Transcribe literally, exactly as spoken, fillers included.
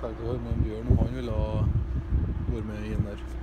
tenkte å høre med en Bjørn om han ville ha vært med inn der.